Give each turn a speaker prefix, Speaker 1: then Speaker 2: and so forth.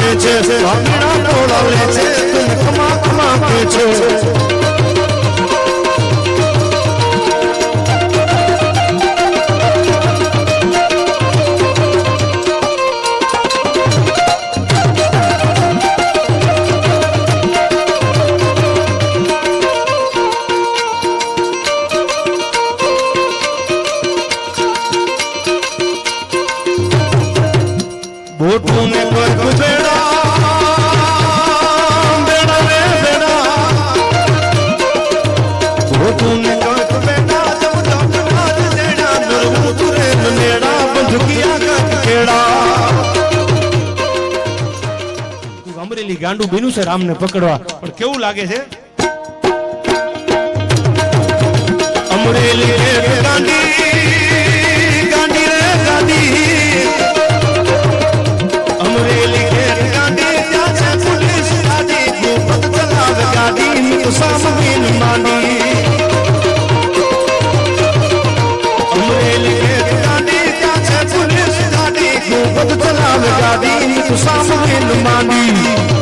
Speaker 1: के छे भांगड़ा बोलावे छे तुम कमा कमा के छे बोटू ने कोई बेड़ा बेड़ा रे बेड़ा बोटू ने कोई बेड़ा जब जब आज देड़ा नरमू तुरे नेड़ा बंधुकिया का केड़ा तू अमरेली गांडू बीनू से राम ने पकड़वा पर केवू लागे छे अमरेली गांडी गांडी रे गांडी अमरेली गांडी जाचे पुलिस गाड़ी खूब चलावे गाड़ी तो सामने मांडी अमरेली गांडी जाचे पुलिस गाड़ी खूब चलावे गाड़ी तो सामने मांडी